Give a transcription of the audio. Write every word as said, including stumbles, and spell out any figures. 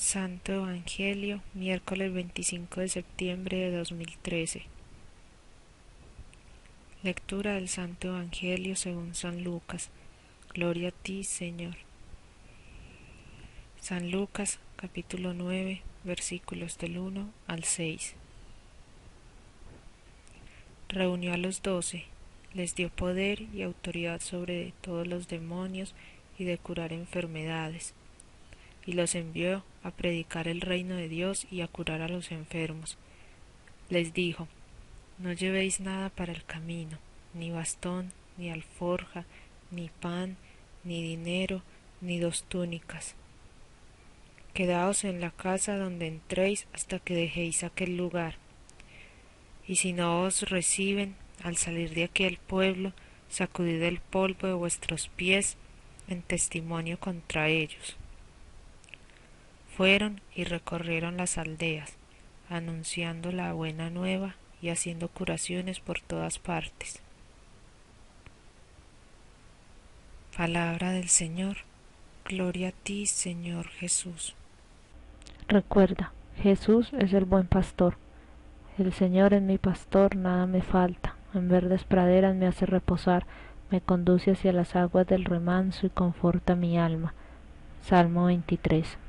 Santo Evangelio, miércoles veinticinco de septiembre de dos mil trece. Lectura del Santo Evangelio según San Lucas. Gloria a ti, Señor. San Lucas, capítulo nueve, versículos del uno al seis. Reunió a los doce, les dio poder y autoridad sobre todos los demonios y de curar enfermedades, y los envió a predicar el reino de Dios y a curar a los enfermos. Les dijo: no llevéis nada para el camino, ni bastón, ni alforja, ni pan, ni dinero, ni dos túnicas. Quedaos en la casa donde entréis hasta que dejéis aquel lugar. Y si no os reciben, al salir de aquel pueblo, sacudid el polvo de vuestros pies en testimonio contra ellos. Fueron y recorrieron las aldeas, anunciando la buena nueva y haciendo curaciones por todas partes. Palabra del Señor. Gloria a ti, Señor Jesús. Recuerda, Jesús es el buen pastor. El Señor es mi pastor, nada me falta. En verdes praderas me hace reposar, me conduce hacia las aguas del remanso y conforta mi alma. Salmo veintitrés.